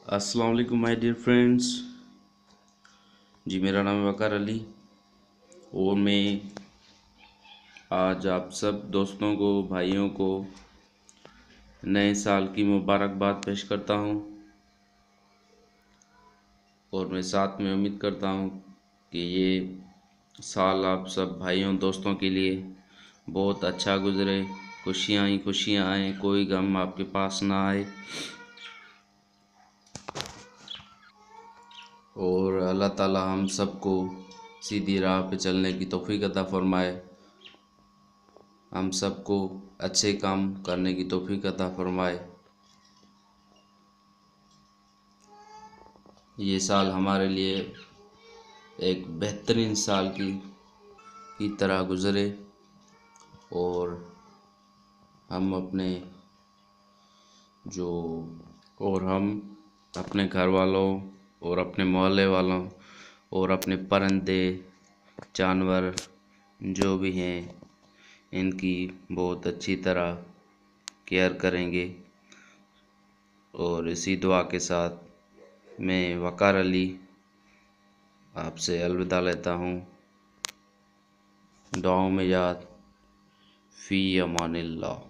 अस्सलाम वालेकुम my dear friends. जी मेरा नाम है वकार अली और मैं आज आप सब दोस्तों को भाइयों को नए साल की मुबारकबाद पेश करता हूं और मैं साथ में उम्मीद करता हूं कि ये साल आप सब भाइयों दोस्तों के लिए बहुत अच्छा गुजरे, खुशियां ही खुशियां आए, कोई गम आपके पास ना आए और अल्लाह ताला हम सबको सीधी राह पे चलने की तौफीक अता फरमाए, हम सबको अच्छे काम करने की तौफीक अता फरमाए। ये साल हमारे लिए एक बेहतरीन साल की तरह गुज़रे और हम अपने जो और हम अपने घर वालों और अपने मोहल्ले वालों और अपने परिंदे जानवर जो भी हैं इनकी बहुत अच्छी तरह केयर करेंगे। और इसी दुआ के साथ मैं वकार अली आपसे अलविदा लेता हूँ। दुआओं में याद, फ़ी अमानिल्लाह।